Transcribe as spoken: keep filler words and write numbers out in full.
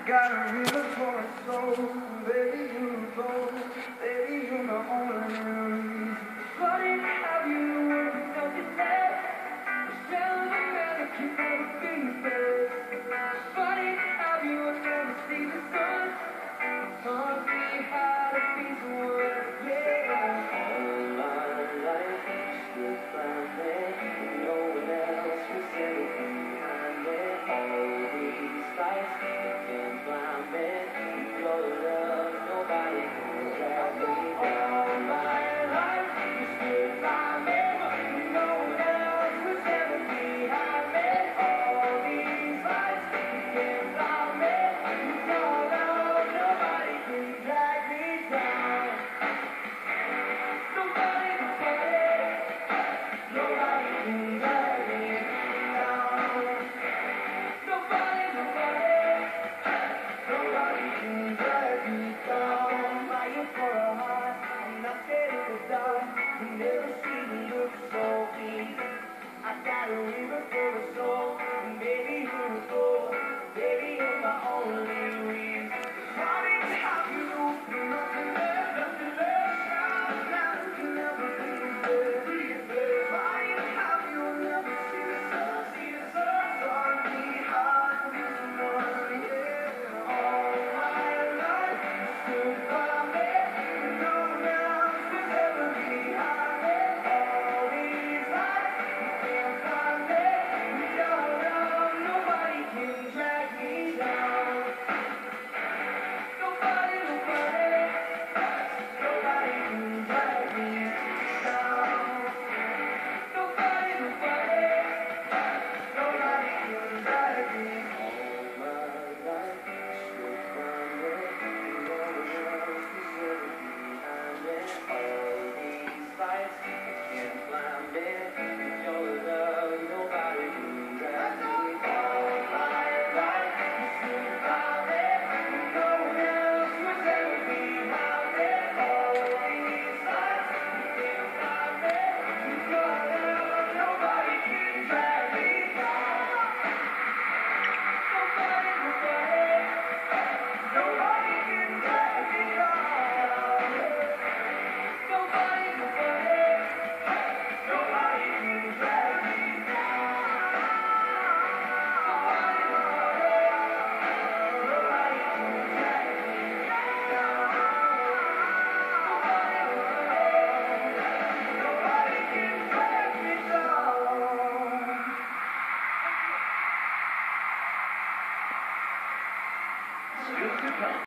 got a real for a soul, baby, you go, baby, you're my only reason. Funny how you work something else, tell me that I can never be best. Funny how you will never see the sun, taught me how to be the one, yeah. All my life, stood by me, no one else was ever behind me. All these fights can't blind me, your love, nobody can drag me down. All my life, you stood by me, no one else was ever behind me. All these fights can't blind me, your love, nobody can drag me down. Nobody, nobody, nobody can drag me down. Nobody, nobody, nobody can drag me down. I'm fighting for a heart, I'm not scared of the dark. You never see me look so weak. I got a river for a soul, and baby, you go. Baby, you're my only reason. Funny how you do nothing less, nothing less. Now you can never be there. Funny how you never see the sun, see the sun. Taught me how to be someone, yeah. All my life, you stood by me, no one else was ever behind me. All these lights, you can't find me. With your love, nobody can drag me down. Nobody, nobody, nobody can drag me down. Nobody, nobody, nobody can drag me. All my life, stood by me, no one else was ever behind me. All these fights can't blind me. With your love, nobody can drag me down. All my life, you stood by me, no one else was ever behind me. All these fights can't blind me. With your love, nobody can drag me down. Nobody, nobody, nobody can drag me down. Nobody, nobody, nobody can drag me down. Nobody, nobody, nobody can drag me down. Nobody, nobody, nobody can drag me down. Still to come.